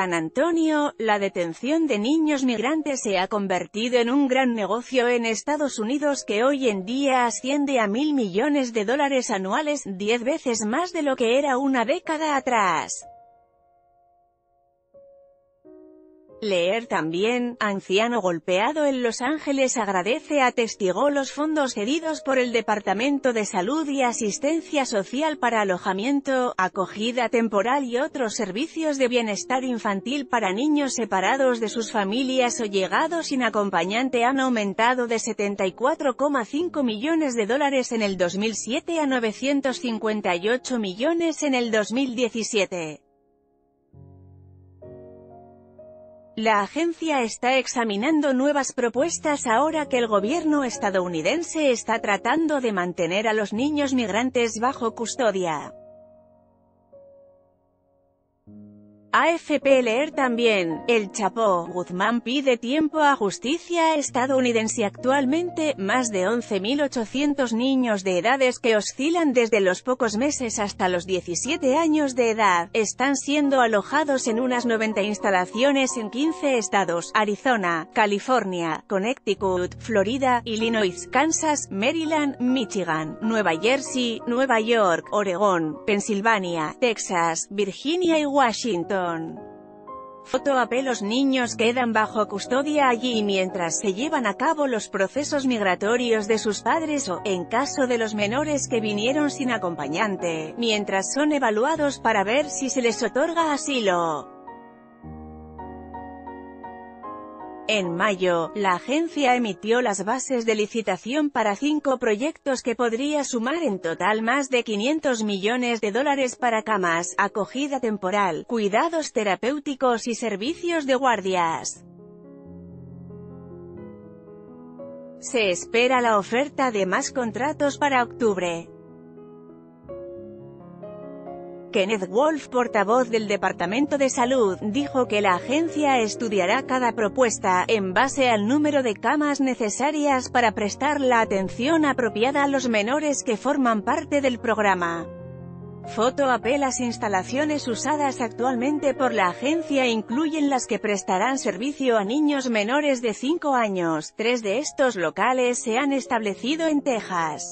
San Antonio, la detención de niños migrantes se ha convertido en un gran negocio en Estados Unidos que hoy en día asciende a $1.000 millones anuales, 10 veces más de lo que era una década atrás. Leer también, anciano golpeado en Los Ángeles agradece atestigó los fondos cedidos por el Departamento de Salud y Asistencia Social para alojamiento, acogida temporal y otros servicios de bienestar infantil para niños separados de sus familias o llegados sin acompañante han aumentado de $74,5 millones en el 2007 a $958 millones en el 2017. La agencia está examinando nuevas propuestas ahora que el gobierno estadounidense está tratando de mantener a los niños migrantes bajo custodia. AFP leer también, El Chapo Guzmán pide tiempo a justicia estadounidense. Actualmente, más de 11.800 niños de edades que oscilan desde los pocos meses hasta los 17 años de edad, están siendo alojados en unas 90 instalaciones en 15 estados: Arizona, California, Connecticut, Florida, Illinois, Kansas, Maryland, Michigan, Nueva Jersey, Nueva York, Oregón, Pensilvania, Texas, Virginia y Washington. Foto AP. Los niños quedan bajo custodia allí mientras se llevan a cabo los procesos migratorios de sus padres o, en caso de los menores que vinieron sin acompañante, mientras son evaluados para ver si se les otorga asilo. En mayo, la agencia emitió las bases de licitación para 5 proyectos que podría sumar en total más de $500 millones para camas, acogida temporal, cuidados terapéuticos y servicios de guardias. Se espera la oferta de más contratos para octubre. Kenneth Wolf, portavoz del Departamento de Salud, dijo que la agencia estudiará cada propuesta, en base al número de camas necesarias para prestar la atención apropiada a los menores que forman parte del programa. Foto AP. Las instalaciones usadas actualmente por la agencia incluyen las que prestarán servicio a niños menores de 5 años, 3 de estos locales se han establecido en Texas.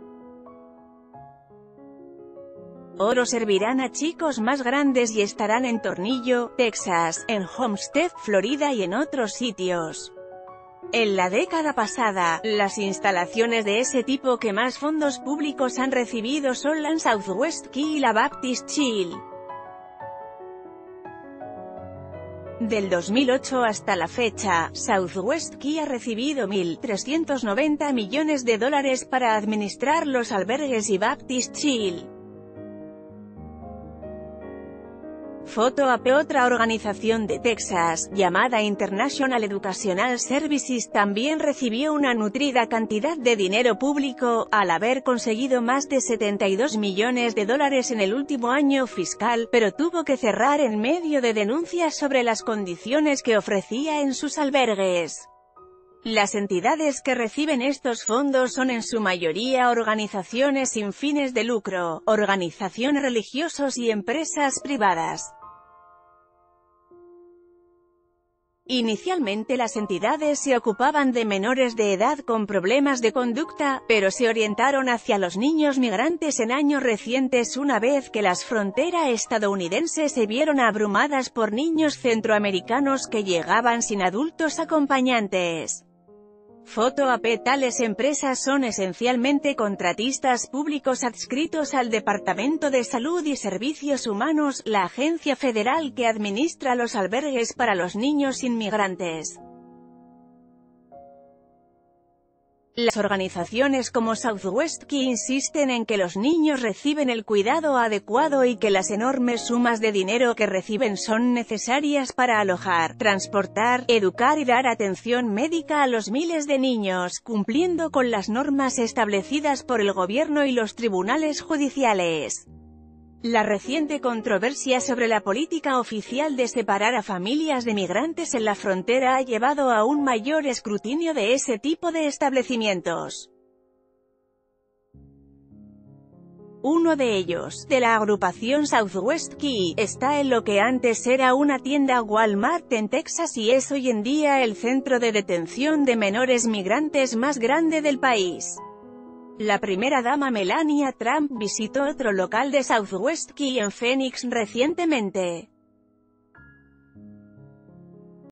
Oro servirán a chicos más grandes y estarán en Tornillo, Texas, en Homestead, Florida y en otros sitios. En la década pasada, las instalaciones de ese tipo que más fondos públicos han recibido son la Southwest Key y la Baptist Chill. Del 2008 hasta la fecha, Southwest Key ha recibido $1.390 millones para administrar los albergues y Baptist Chill. Foto AP. Otra organización de Texas, llamada International Educational Services, también recibió una nutrida cantidad de dinero público, al haber conseguido más de $72 millones en el último año fiscal, pero tuvo que cerrar en medio de denuncias sobre las condiciones que ofrecía en sus albergues. Las entidades que reciben estos fondos son en su mayoría organizaciones sin fines de lucro, organizaciones religiosas y empresas privadas. Inicialmente las entidades se ocupaban de menores de edad con problemas de conducta, pero se orientaron hacia los niños migrantes en años recientes una vez que las fronteras estadounidenses se vieron abrumadas por niños centroamericanos que llegaban sin adultos acompañantes. Foto AP. Tales empresas son esencialmente contratistas públicos adscritos al Departamento de Salud y Servicios Humanos, la agencia federal que administra los albergues para los niños inmigrantes. Las organizaciones como Southwest Key insisten en que los niños reciben el cuidado adecuado y que las enormes sumas de dinero que reciben son necesarias para alojar, transportar, educar y dar atención médica a los miles de niños, cumpliendo con las normas establecidas por el gobierno y los tribunales judiciales. La reciente controversia sobre la política oficial de separar a familias de migrantes en la frontera ha llevado a un mayor escrutinio de ese tipo de establecimientos. Uno de ellos, de la agrupación Southwest Key, está en lo que antes era una tienda Walmart en Texas y es hoy en día el centro de detención de menores migrantes más grande del país. La primera dama Melania Trump visitó otro local de Southwest Key en Phoenix recientemente.